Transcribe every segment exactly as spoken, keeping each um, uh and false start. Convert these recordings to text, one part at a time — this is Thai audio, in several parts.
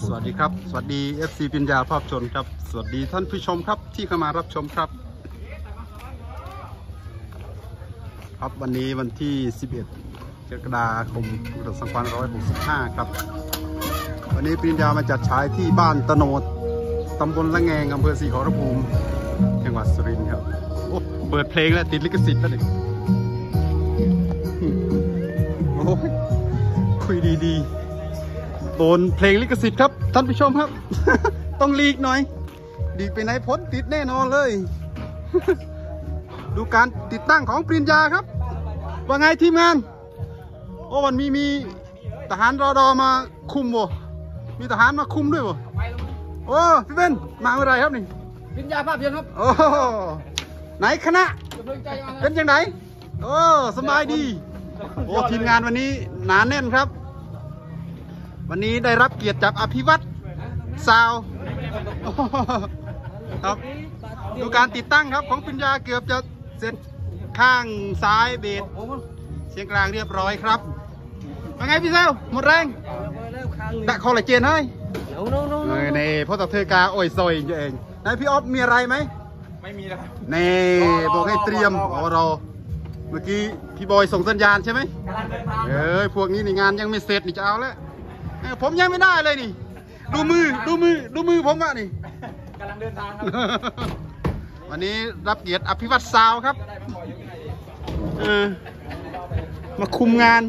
สวัสดีครับสวัสดี เอฟ ซี ปัญญาภาพชนครับสวัสดีท่านผู้ชมครับที่เข้ามารับชมครับครับวันนี้วันที่สิบเอ็ดกรกฎาคมพุทธศักราชสองพันห้าร้อยหกสิบห้าครับวันนี้ปัญญามาจัดฉายที่บ้านตะโนดตำบลละแงงอำเภอศรีขอรภูมิจังหวัดสุรินทร์ครับโอ้เปิดเพลงแล้วติดลิขสิทธิ์แล้วเด็กโอ้คุยดีๆโดนเพลงลิขสิทธิ์ครับท่านผู้ชมครับ ต้องลีกหน่อยดีไปไหนพ้นติดแน่นอนเลย ดูการติดตั้งของปริญญาครับว่าไงทีมงานโอ้วันมีมีทหารรอดอมาคุมบ่มีทหารมาคุมด้วยบ่โอ้พี่เบนมาเมื่อไรครับนี่ปริญญาภาพยนตร์ครับโอ้ไหนคณะเป็นยังไงโอ้สบายดีโอ้ทีมงานวันนี้หนาแน่นครับวันนี้ได้รับเกียรติจากอภิวัตรซาวครับดูการติดตั้งครับของปริญญาเกือบจะเสร็จข้างซ้ายเบสเสียงกลางเรียบร้อยครับเป็นไงพี่เซลหมดแรงดักคอลลาเจนให้ในพ่อตาเธอกาโอ้ยซอยเองนายพี่ออฟมีอะไรไหมไม่มีแล้วนี่บอกให้เตรียมอ๋อรอเมื่อกี้พี่บอยส่งสัญญาณใช่ไหมเอ้ยพวกนี้ในงานยังไม่เสร็จนี่จะเอาแล้วผมยังไม่ได้เลยนี่ดูมือดูมือดูมือผมอะนี่กำลังเดินทางครับวันนี้รับเกียรติอภิวัตรซาวครับเออมาคุมงาน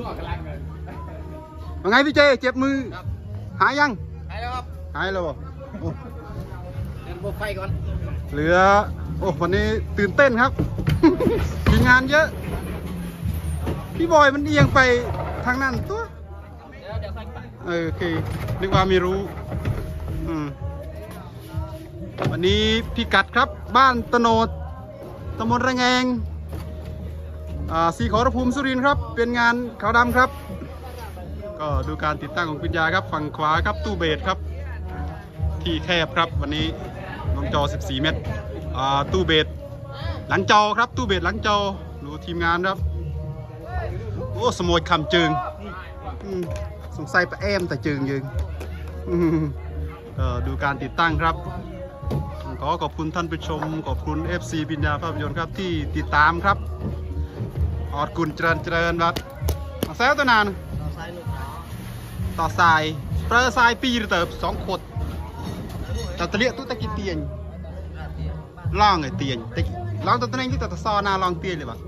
ว่าไงพี่เจเจ็บมือหายยังหายแล้วครับหายแล้วโอ้เดินบวกไฟก่อนเหลือโอ้วันนี้ตื่นเต้นครับ มีงานเยอะพี่บอยมันเอียงไปทางนั้นตัวเออโอเคนึกว่าไม่รู้อืมวันนี้พิกัดครับบ้านตะโนดตำบลระแงงอ่าศรีขอรภูมิสุรินทร์ครับเป็นงานขาวดำครับก็ดูการติดตั้งของปริญญาครับฝั่งขวาครับตู้เบสครับที่แคบครับวันนี้ลงจอสิบสี่เมตรอ่าตู้เบสหลังจอครับตู้เบสหลังจอดูทีมงานครับโอ้สมวยคำจึงสงสัยปะแอมแต่จึงยึงก็ดูการติดตั้งครับขอขอบคุณท่านผู้ชมขอบคุณ เอฟ ซี ปัญญาภาพยนตร์ครับที่ติดตามครับออดกุลเจริญเจริญครับแซวตัวนานต่อสายเปรย์สายปีหรือเติบสองขดแต่ตะเลียตุ้ตะกี้เตียงล่องไอเตียงตะกี้ล่องตัวนั้นที่ตะซอนาล่องเตียงเลยป่ะ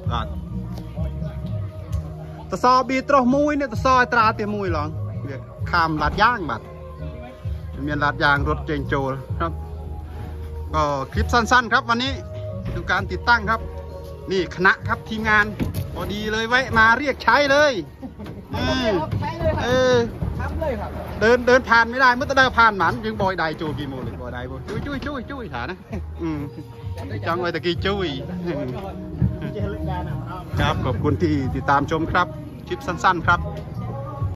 ตะซอบีตรมุยเนี่ยตะซอตราเตียมุยหรอเรียกคามลาดย่างบัดมีลาดยางรถเจงโจครับก็คลิปสั้นๆครับวันนี้ดูการติดตั้งครับนี่คณะครับทีมงานพอดีเลยไว้มาเรียกใช้เลยเออเดินเดินผ่านไม่ได้เมื่อตะเดินผ่านหมันยังบอยได้จูกี่โมงเลยบอยได้บอยจุ้ยจุ้ยจุ้ยจุ้ยฐานนะอืมจังไว้ตะกี้จุ้ยครับขอบคุณที่ติดตามชมครับคลิปสั้นๆครับ